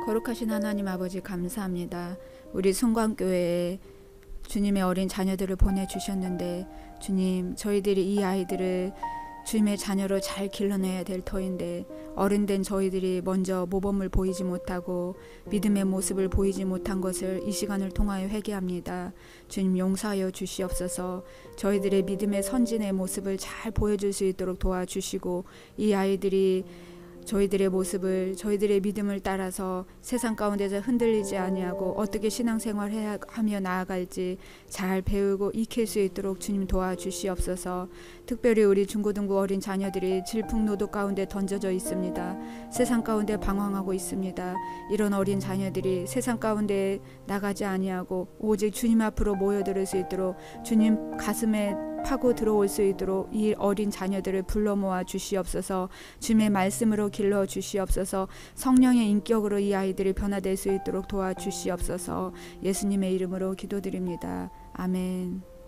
거룩하신 하나님 아버지 감사합니다. 우리 순광교회에 주님의 어린 자녀들을 보내주셨는데 주님, 저희들이 이 아이들을 주님의 자녀로 잘 길러내야 될 터인데 어른된 저희들이 먼저 모범을 보이지 못하고 믿음의 모습을 보이지 못한 것을 이 시간을 통하여 회개합니다. 주님 용서하여 주시옵소서. 저희들의 믿음의 선진의 모습을 잘 보여줄 수 있도록 도와주시고 이 아이들이 저희들의 모습을, 저희들의 믿음을 따라서 세상 가운데서 흔들리지 아니하고 어떻게 신앙생활 하며 나아갈지 잘 배우고 익힐 수 있도록 주님 도와주시옵소서. 특별히 우리 중고등부 어린 자녀들이 질풍노도 가운데 던져져 있습니다. 세상 가운데 방황하고 있습니다. 이런 어린 자녀들이 세상 가운데 나가지 아니하고 오직 주님 앞으로 모여들 수 있도록 주님 가슴에 파고 들어올 수 있도록 이 어린 자녀들을 불러 모아 주시옵소서. 주님의 말씀으로 길러 주시옵소서. 성령의 인격으로 이 아이들이 변화될 수 있도록 도와주시옵소서. 예수님의 이름으로 기도드립니다. 아멘.